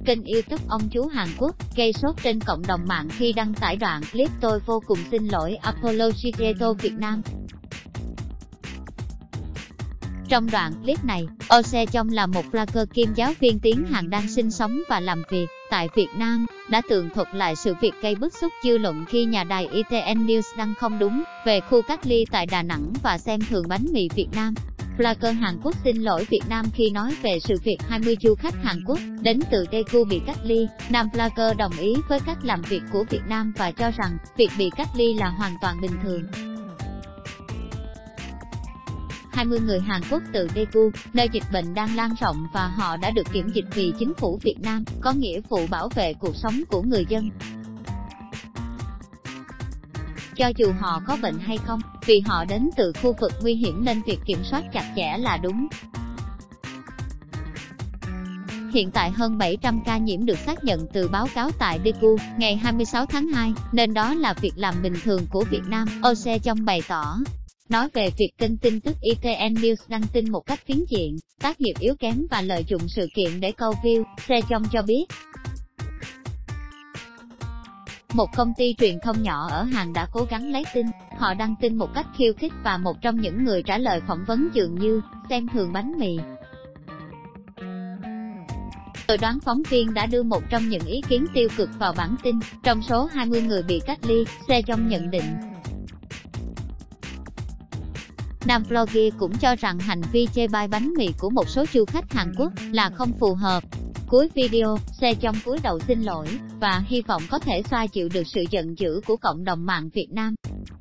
Kênh YouTube ông chú Hàn Quốc gây sốt trên cộng đồng mạng khi đăng tải đoạn clip "Tôi vô cùng xin lỗi Apology to Việt Nam". Trong đoạn clip này, Oh Se-jeong là một vlogger kiêm giáo viên tiếng Hàn đang sinh sống và làm việc tại Việt Nam, đã tường thuật lại sự việc gây bức xúc dư luận khi nhà đài ITN News đăng không đúng về khu cách ly tại Đà Nẵng và xem thường bánh mì Việt Nam. Vlogger Hàn Quốc xin lỗi Việt Nam khi nói về sự việc 20 du khách Hàn Quốc đến từ Daegu bị cách ly. Nam vlogger đồng ý với cách làm việc của Việt Nam và cho rằng việc bị cách ly là hoàn toàn bình thường. 20 người Hàn Quốc từ Daegu, nơi dịch bệnh đang lan rộng và họ đã được kiểm dịch vì chính phủ Việt Nam, có nghĩa vụ bảo vệ cuộc sống của người dân. Cho dù họ có bệnh hay không, vì họ đến từ khu vực nguy hiểm nên việc kiểm soát chặt chẽ là đúng. Hiện tại hơn 700 ca nhiễm được xác nhận từ báo cáo tại Daegu ngày 26 tháng 2, nên đó là việc làm bình thường của Việt Nam, Oh Se-jeong bày tỏ. Nói về việc kênh tin tức ITN News đăng tin một cách phiến diện, tác nghiệp yếu kém và lợi dụng sự kiện để câu view, Se-jeong cho biết. Một công ty truyền thông nhỏ ở Hàn đã cố gắng lấy tin, họ đăng tin một cách khiêu khích và một trong những người trả lời phỏng vấn dường như xem thường bánh mì. Tôi đoán phóng viên đã đưa một trong những ý kiến tiêu cực vào bản tin, trong số 20 người bị cách ly, Se-jeong nhận định. Nam vlogger cũng cho rằng hành vi chê bai bánh mì của một số du khách Hàn Quốc là không phù hợp. Cuối video, Se-jeong cúi đầu xin lỗi và hy vọng có thể xoa dịu được sự giận dữ của cộng đồng mạng Việt Nam.